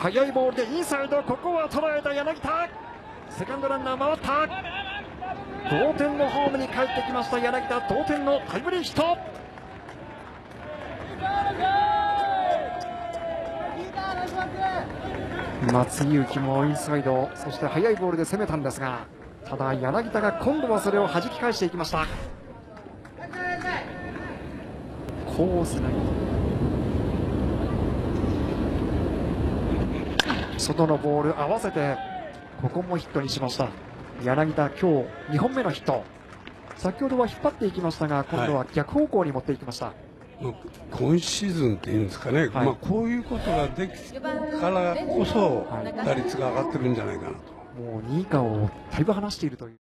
速いボールでインサイド、ここは捉えた柳田。セカンドランナー回った。同点のホームに帰ってきました柳田。同点のタイムリーヒット。松井裕樹もインサイド、そして速いボールで攻めたんですが、ただ柳田が今度はそれを弾き返していきました。コースが外のボール合わせて、ここもヒットにしました。柳田、今日2本目のヒット。先ほどは引っ張っていきましたが、今度は逆方向に持っていきました。 今シーズンっていうんですかね、こういうことができからこそ、打率が上がってるんじゃないかなと。 もう2位以下をだいぶ離しているという。